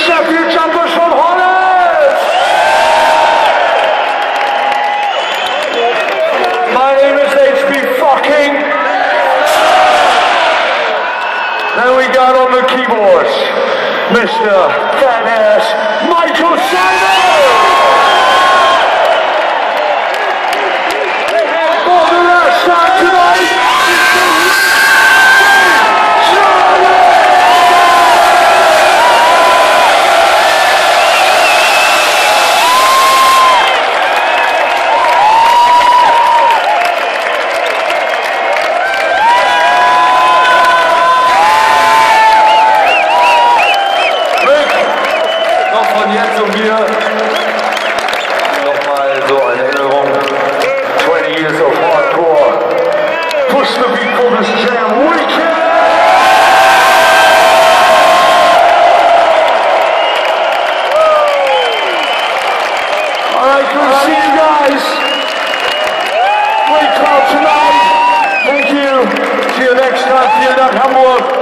Sheffield jumpers from Holland! My name is HB fucking. Then we got on the keyboards, Mr. Fat Ass Michael Simon! For the last time tonight, von jetzt und mir nochmal so eine Erinnerung. 20 years of hardcore. Push the beat for this jam weekend. Alright, good to see you guys. Great crowd tonight. Thank you. See you next time. Vielen Dank, Hamburg.